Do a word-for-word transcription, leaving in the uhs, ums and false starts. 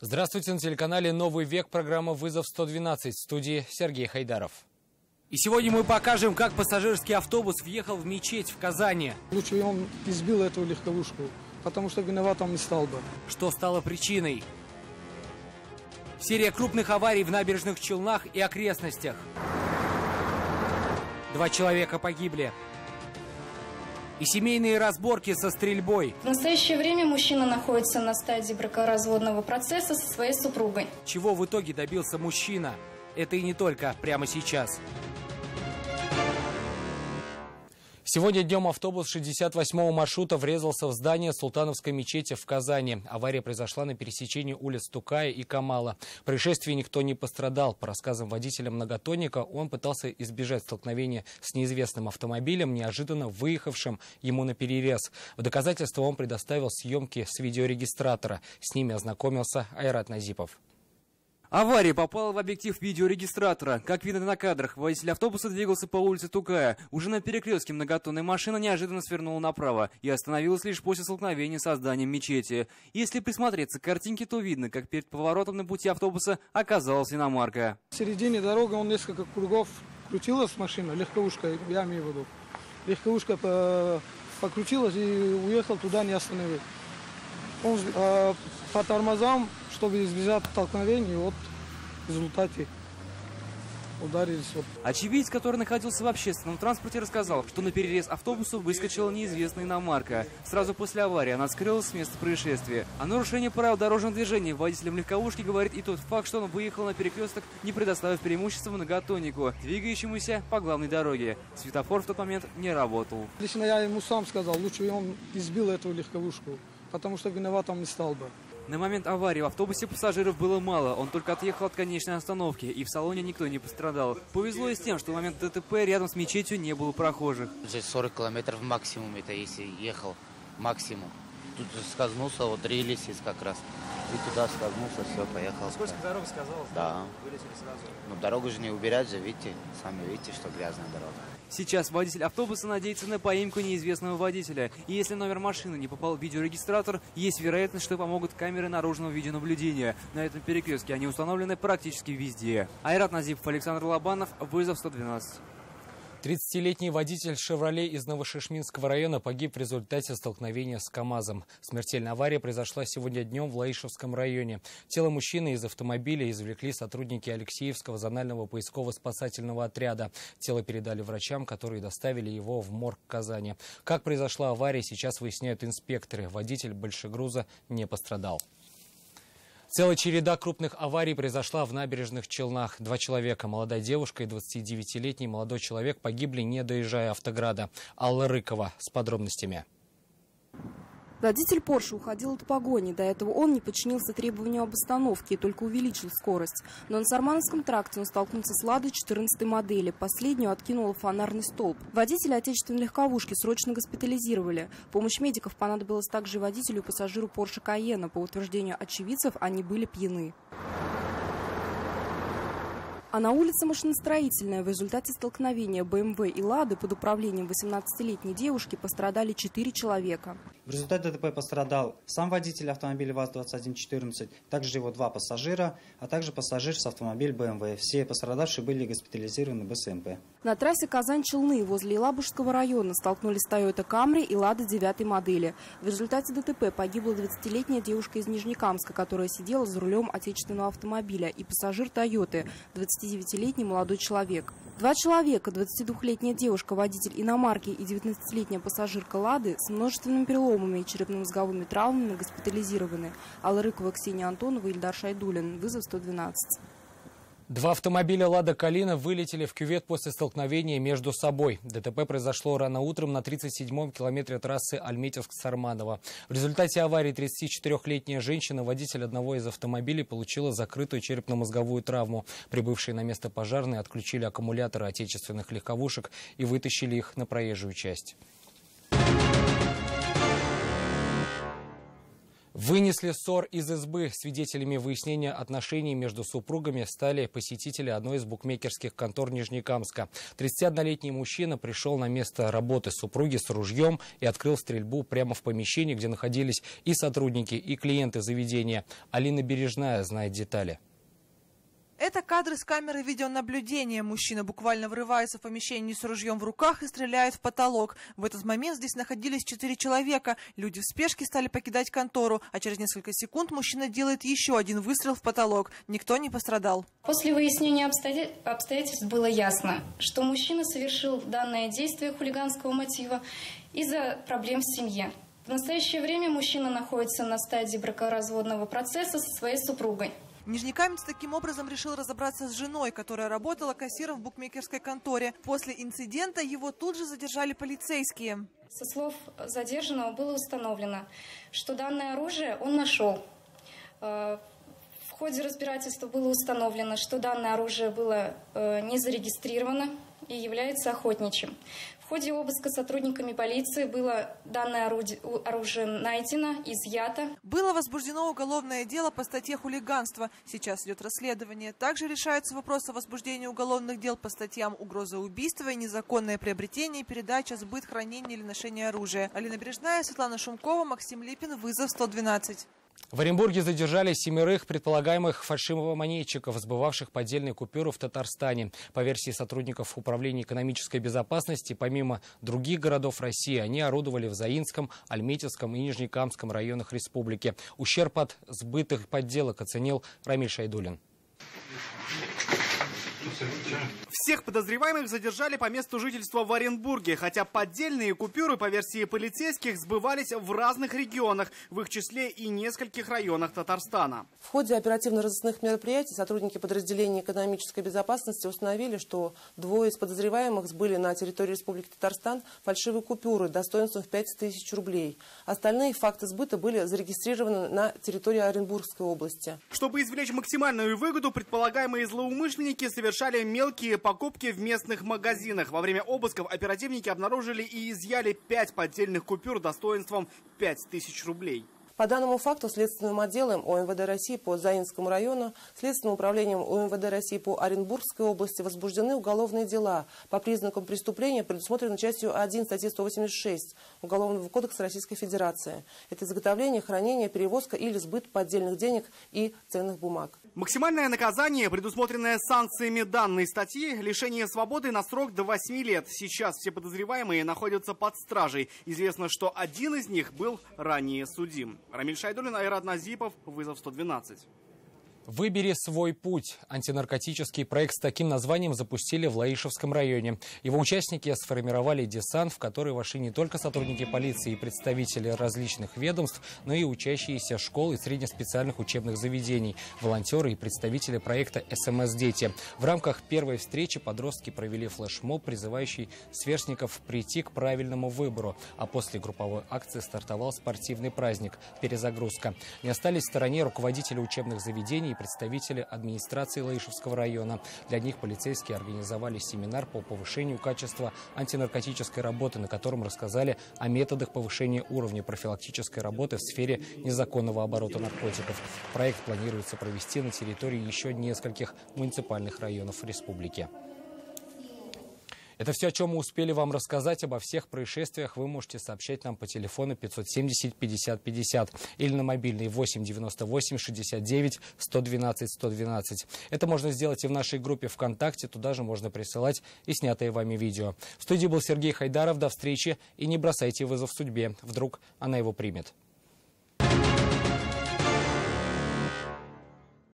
Здравствуйте, на телеканале «Новый век», программа «Вызов сто двенадцать», в студии Сергей Хайдаров. И сегодня мы покажем, как пассажирский автобус въехал в мечеть в Казани. Лучше он избил эту легковушку, потому что виноват он не стал бы. Что стало причиной? Серия крупных аварий в набережных Челнах и окрестностях. Два человека погибли. И семейные разборки со стрельбой. В настоящее время мужчина находится на стадии бракоразводного процесса со своей супругой. Чего в итоге добился мужчина? Это и не только прямо сейчас. Сегодня днем автобус шестьдесят восьмого маршрута врезался в здание Султановской мечети в Казани. Авария произошла на пересечении улиц Тукая и Камала. В происшествии никто не пострадал. По рассказам водителя многотонника, он пытался избежать столкновения с неизвестным автомобилем, неожиданно выехавшим ему на перерез. В доказательство он предоставил съемки с видеорегистратора. С ними ознакомился Айрат Назипов. Авария попала в объектив видеорегистратора. Как видно на кадрах, водитель автобуса двигался по улице Тукая. Уже на перекрестке многотонная машина неожиданно свернула направо и остановилась лишь после столкновения со зданием мечети. Если присмотреться к картинке, то видно, как перед поворотом на пути автобуса оказалась иномарка. В середине дороги он несколько кругов крутилась машина, легковушка, я имею в виду. Легковушка покрутилась и уехал туда, не остановил. Он э, по тормозам, чтобы избежать столкновений, вот в результате ударились. Вот. Очевидец, который находился в общественном транспорте, рассказал, что на перерез автобуса выскочила неизвестная иномарка. Сразу после аварии она скрылась с места происшествия. О нарушении правил дорожного движения водителем легковушки говорит и тот факт, что он выехал на перекресток, не предоставив преимущества многотоннику, двигающемуся по главной дороге. Светофор в тот момент не работал. Лично я ему сам сказал, лучше он избил эту легковушку, потому что виноват он не стал бы. На момент аварии в автобусе пассажиров было мало, он только отъехал от конечной остановки, и в салоне никто не пострадал. Повезло и с тем, что в момент ДТП рядом с мечетью не было прохожих. Здесь сорок километров максимум, это если ехал максимум. Тут скользнулся, вот релизис как раз. И туда скользнулся, все, поехал. Сколько дорога сказалась? Да. Вылетели сразу. Ну дорогу же не убирать же, видите, сами видите, что грязная дорога. Сейчас водитель автобуса надеется на поимку неизвестного водителя. И если номер машины не попал в видеорегистратор, есть вероятность, что помогут камеры наружного видеонаблюдения. На этом перекрестке они установлены практически везде. Айрат Назипов, Александр Лобанов, вызов сто двенадцать. тридцатилетний водитель «Шевроле» из Новошишминского района погиб в результате столкновения с КАМАЗом. Смертельная авария произошла сегодня днем в Лаишевском районе. Тело мужчины из автомобиля извлекли сотрудники Алексеевского зонального поисково-спасательного отряда. Тело передали врачам, которые доставили его в морг Казани. Как произошла авария, сейчас выясняют инспекторы. Водитель большегруза не пострадал. Целая череда крупных аварий произошла в набережных Челнах. Два человека, молодая девушка и двадцатидевятилетний молодой человек, погибли, не доезжая Автограда. Алла Рыкова с подробностями. Водитель Порше уходил от погони. До этого он не подчинился требованию об остановке и только увеличил скорость. Но на Сармановском тракте он столкнулся с «Ладой» четырнадцатой модели. Последнюю откинула фонарный столб. Водителя отечественной легковушки срочно госпитализировали. Помощь медиков понадобилась также и водителю и пассажиру Порше Кайена. По утверждению очевидцев, они были пьяны. А на улице Машиностроительная в результате столкновения бэ эм вэ и «Лады» под управлением восемнадцатилетней девушки пострадали четыре человека. В результате ДТП пострадал сам водитель автомобиля ВАЗ двадцать один четырнадцать, также его два пассажира, а также пассажир с автомобиля бэ эм вэ. Все пострадавшие были госпитализированы в бэ эс эм пэ. На трассе Казань-Челны возле Елабужского района столкнулись Toyota Camry и «Лада» девятой модели. В результате ДТП погибла двадцатилетняя девушка из Нижнекамска, которая сидела за рулем отечественного автомобиля, и пассажир «Тойоты» двадцатидевятилетний молодой человек. Два человека, двадцатидвухлетняя девушка, водитель иномарки и девятнадцатилетняя пассажирка «Лады» с множественными переломами и черепно-мозговыми травмами госпитализированы. Алла Рыкова, Ксения Антонова, Ильдар Шайдулин. Вызов сто двенадцать. Два автомобиля «Лада Калина» вылетели в кювет после столкновения между собой. ДТП произошло рано утром на тридцать седьмом километре трассы Альметьевск-Сарманово. В результате аварии тридцатичетырёхлетняя женщина, водитель одного из автомобилей, получила закрытую черепно-мозговую травму. Прибывшие на место пожарные отключили аккумуляторы отечественных легковушек и вытащили их на проезжую часть. Вынесли ссор из избы. Свидетелями выяснения отношений между супругами стали посетители одной из букмекерских контор Нижнекамска. тридцатиоднолетний мужчина пришел на место работы супруги с ружьем и открыл стрельбу прямо в помещении, где находились и сотрудники, и клиенты заведения. Алина Бережная знает детали. Это кадры с камеры видеонаблюдения. Мужчина буквально врывается в помещение с ружьем в руках и стреляет в потолок. В этот момент здесь находились четыре человека. Люди в спешке стали покидать контору, а через несколько секунд мужчина делает еще один выстрел в потолок. Никто не пострадал. После выяснения обстоятельств было ясно, что мужчина совершил данное действие хулиганского мотива из-за проблем в семье. В настоящее время мужчина находится на стадии бракоразводного процесса со своей супругой. Нижнекамец таким образом решил разобраться с женой, которая работала кассиром в букмекерской конторе. После инцидента его тут же задержали полицейские. Со слов задержанного было установлено, что данное оружие он нашел. В ходе разбирательства было установлено, что данное оружие было не зарегистрировано и является охотничьим. В ходе обыска сотрудниками полиции было данное оружие найдено, изъято. Было возбуждено уголовное дело по статье хулиганства. Сейчас идет расследование. Также решается вопрос о возбуждении уголовных дел по статьям угроза убийства и незаконное приобретение, передача, сбыт, хранение или ношение оружия. Алина Бережная, Светлана Шумкова, Максим Липин, вызов сто двенадцать. В Оренбурге задержали семерых предполагаемых фальшивомонетчиков, сбывавших поддельные купюры в Татарстане. По версии сотрудников Управления экономической безопасности, помимо других городов России, они орудовали в Заинском, Альметьевском и Нижнекамском районах республики. Ущерб от сбытых подделок оценил Рамиль Шайдуллин. Всех подозреваемых задержали по месту жительства в Оренбурге, хотя поддельные купюры, по версии полицейских, сбывались в разных регионах, в их числе и нескольких районах Татарстана. В ходе оперативно-розыскных мероприятий сотрудники подразделения экономической безопасности установили, что двое из подозреваемых сбыли на территории Республики Татарстан фальшивые купюры достоинством в пять тысяч рублей. Остальные факты сбыта были зарегистрированы на территории Оренбургской области. Чтобы извлечь максимальную выгоду, предполагаемые злоумышленники совершали мелкие покупки в местных магазинах. Во время обысков оперативники обнаружили и изъяли пять поддельных купюр достоинством пять тысяч рублей. По данному факту следственным отделом ОМВД России по Заинскому району, Следственным управлением ОМВД России по Оренбургской области возбуждены уголовные дела по признакам преступления, предусмотренной частью один статьи сто восемьдесят шесть Уголовного кодекса Российской Федерации. Это изготовление, хранение, перевозка или сбыт поддельных денег и ценных бумаг. Максимальное наказание, предусмотренное санкциями данной статьи, лишение свободы на срок до восьми лет. Сейчас все подозреваемые находятся под стражей. Известно, что один из них был ранее судим. Рамиль Шайдуллин, Айрат Назипов, вызов сто двенадцать. «Выбери свой путь». Антинаркотический проект с таким названием запустили в Лаишевском районе. Его участники сформировали десант, в который вошли не только сотрудники полиции и представители различных ведомств, но и учащиеся школ и среднеспециальных учебных заведений, волонтеры и представители проекта эс эм эс-дети. В рамках первой встречи подростки провели флешмоб, призывающий сверстников прийти к правильному выбору. А после групповой акции стартовал спортивный праздник «Перезагрузка». Не остались в стороне руководители учебных заведений и представители администрации Лаишевского района. Для них полицейские организовали семинар по повышению качества антинаркотической работы, на котором рассказали о методах повышения уровня профилактической работы в сфере незаконного оборота наркотиков. Проект планируется провести на территории еще нескольких муниципальных районов республики. Это все, о чем мы успели вам рассказать. Обо всех происшествиях вы можете сообщать нам по телефону пятьсот семьдесят пятьдесят пятьдесят или на мобильный восемь девяносто восемь шестьдесят девять сто двенадцать сто двенадцать. Это можно сделать и в нашей группе ВКонтакте. Туда же можно присылать и снятые вами видео. В студии был Сергей Хайдаров. До встречи и не бросайте вызов судьбе. Вдруг она его примет.